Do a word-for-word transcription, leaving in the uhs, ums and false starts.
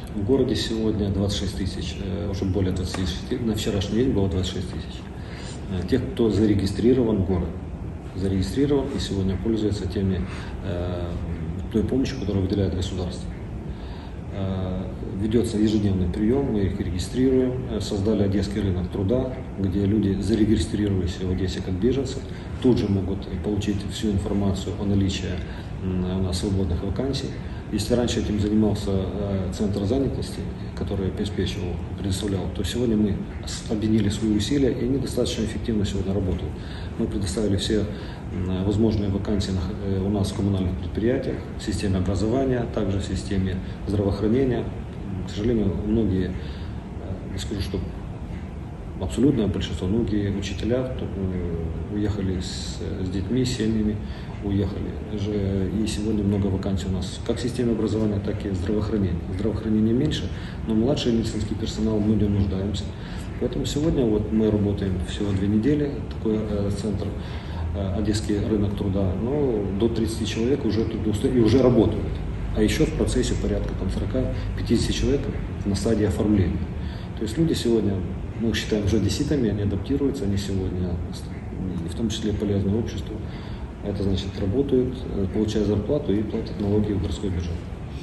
В городе сегодня двадцать шесть тысяч, уже более двадцати шести, на вчерашний день было двадцать шесть тысяч. Тех, кто зарегистрирован в город, зарегистрирован и сегодня пользуется теми, той помощью, которую выделяет государство. Ведется ежедневный прием, мы их регистрируем, создали Одесский рынок труда, где люди, зарегистрировались в Одессе как беженцы, тут же могут получить всю информацию о наличии у нас свободных вакансий. Если раньше этим занимался Центр занятости, который обеспечивал, предоставлял, то сегодня мы объединили свои усилия, и они достаточно эффективно сегодня работают. Мы предоставили все возможные вакансии у нас в коммунальных предприятиях, в системе образования, также в системе здравоохранения. К сожалению, многие, не скажу, что абсолютное большинство, многие учителя уехали с, с детьми, с семьями, уехали. И сегодня много вакансий у нас как в системе образования, так и в здравоохранении. Здравоохранение меньше, но младший медицинский персонал мы не нуждаемся. Поэтому сегодня вот мы работаем всего две недели, такой э, центр, э, Одесский рынок труда, но до тридцати человек уже трудоустроены и уже работают. А еще в процессе порядка сорока-пятидесяти человек на стадии оформления. То есть люди сегодня, мы их считаем уже одесситами, они адаптируются, они сегодня, в том числе полезны обществу. Это значит, работают, получают зарплату и платят налоги в городской бюджет.